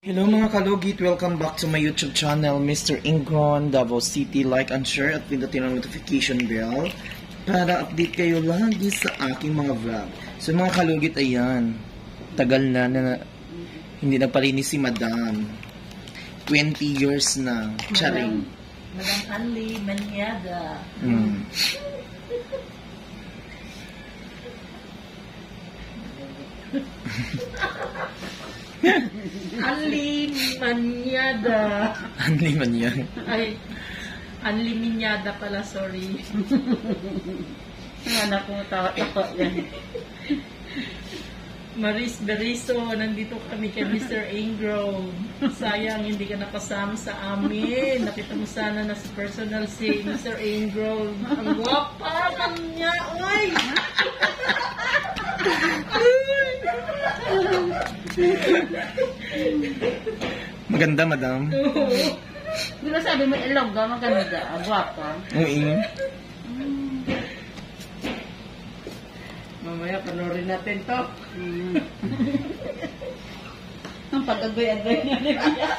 Hello mga kalugit! Welcome back to my YouTube channel, Mr. Ingron, Davao City. Like and share at pindutin ang notification bell para update kayo lagi sa aking mga vlog. So mga kalugit, ayan. Tagal na hindi nagpalinis si Madam. 20 years na. Charing. Madam Anli Manyada. Anli Manyada. Anli Manyada. Ay, Anli Minyada pala, sorry. Ang anak ko, tawa-tawa yan. Maris Beriso, nandito kami kay Mr. Ingron. Sayang, hindi ka nakasama sa amin. Nakita mo sana na sa personal si Mr. Ingron. Ang gwapa man niya, oy! Maganda, Madam. Di ba sabi mo, ilongga, maganda, gwapa? Oo. Mamaya, panorin natin to. Ang pag-agoy-agoy na rin.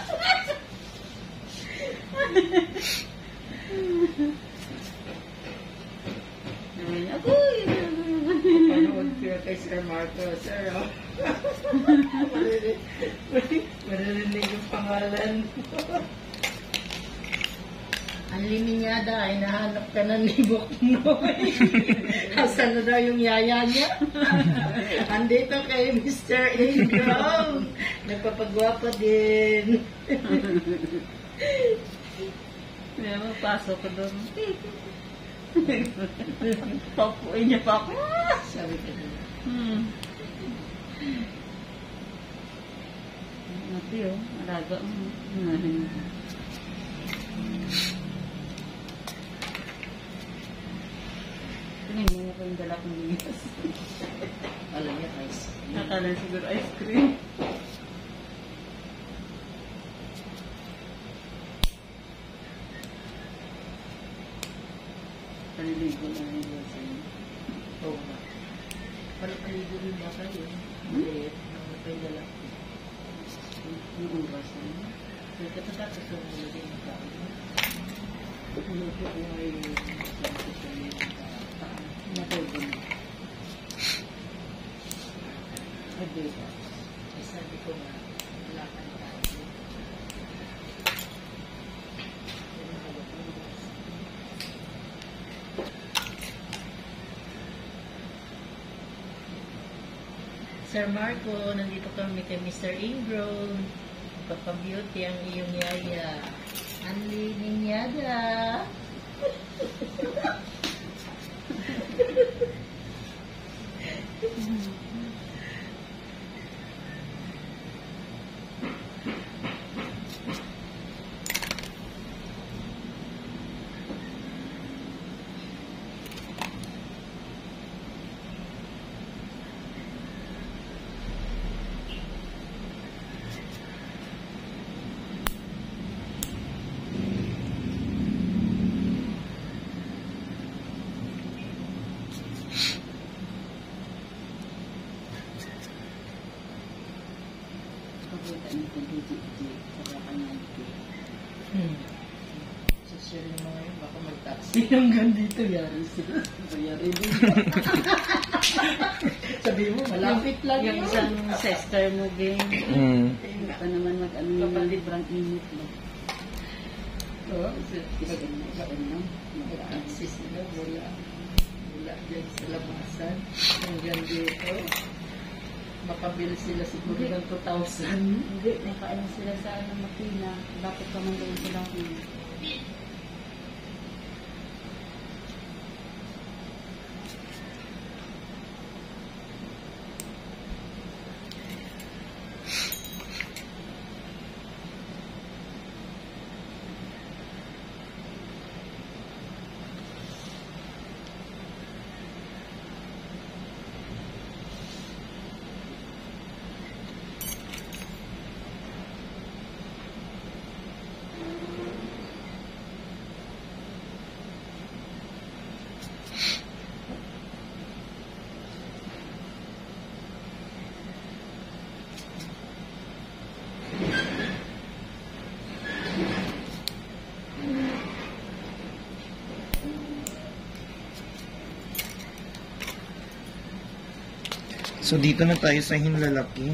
Agoy! Panood ko kay Sir Marco. Sir, oh. Maririnig yung pangalan. Ang liminyada ay nahanap ka na ni Buknoy. Asan na daw yung yaya niya? Andito kay Mr. Ingron. Nagpapagwapa din. May mapasok ko doon. Papuin niya pa ako. Sabi ko doon. Mati oh, alaga mo. Tingin mo ko yung dala kong ligas. Alam niya ice cream. Nakala siguro ice cream. Paliligo na rin yun sa inyo. Oo nga. Paliligo rin ba kayo? Hindi. Nakapay dala ko. Yung uras na yun. Nagkatapos ko na nilagay ng kain. Pinuto ko ay sabi ko yung natulog na. Nagdita. Ay sabi ko nga, wala kang tayo. Sir Marco, nandito kami kay Mr. Ingron. Papabeauty ang iyong yaya. Anli Minyada. Social yung mga yun, baka mag-taxi hanggang dito, yari sila. Yari din. Sabi mo, malapit lang yung isang sister mo, game. Hindi ka naman mag-ano yung librang init mo. Oo, mag-taxi sila, wala dyan sa labasan. Hanggang dito. Makabili sila siguro ng 2,000. Hindi, nakaano sila sa makina. Bakit ka man doon sila? So, dito na tayo sa hinlalaki.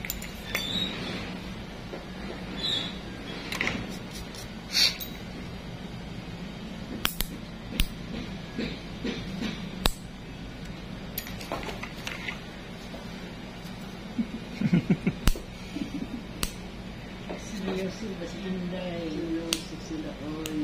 Seryoso ba si Inday? Seryoso sila, oy.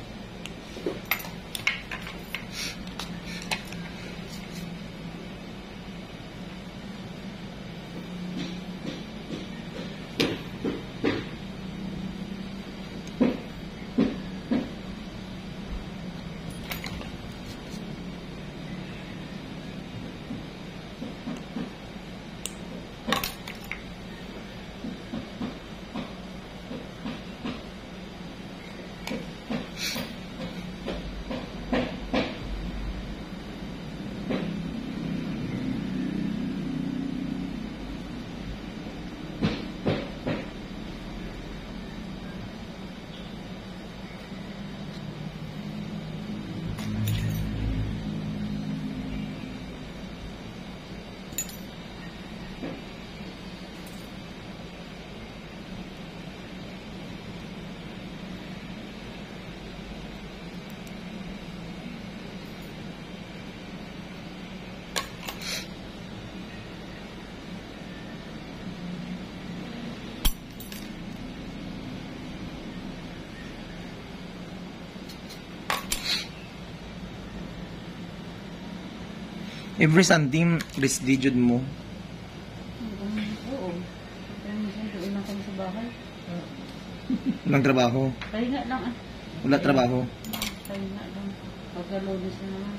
Every Sunday, rest day jud mo. Oo. Kaya minsan doon lang kami sa bahay. Walang trabaho. Pahinga lang ah. Wala trabaho. Pahinga lang. Pagka-Lunes na naman.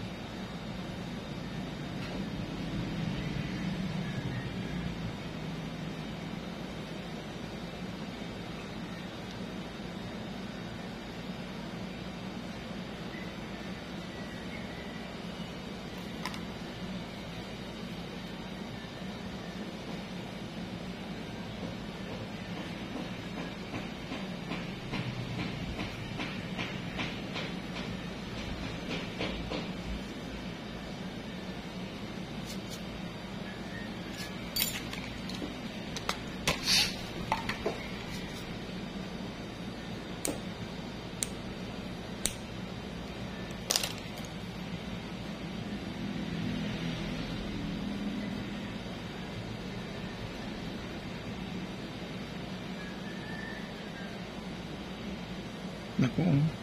Naku.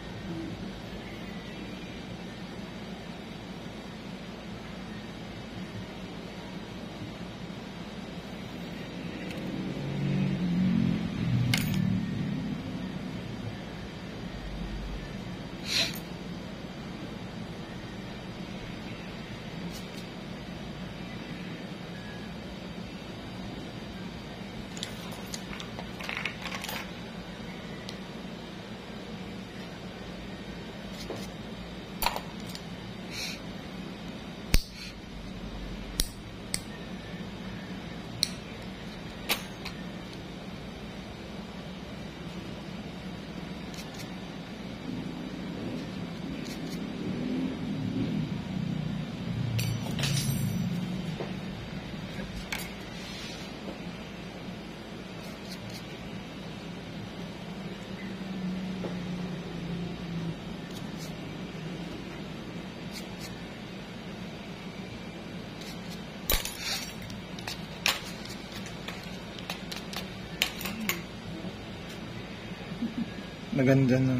Maganda na.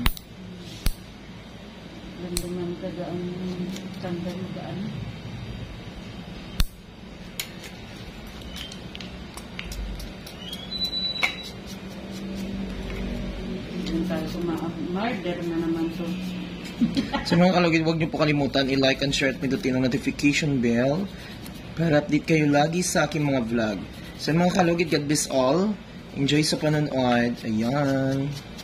Ganda man kagaan tanda mo gaan. Yung tayo murder na naman to. So mga kalugid, huwag niyo po kalimutan i-like and share at pindutin ang notification bell para update kayo lagi sa aking mga vlog. So mga kalugid, God bless all. Enjoy sa panonood. Ayan.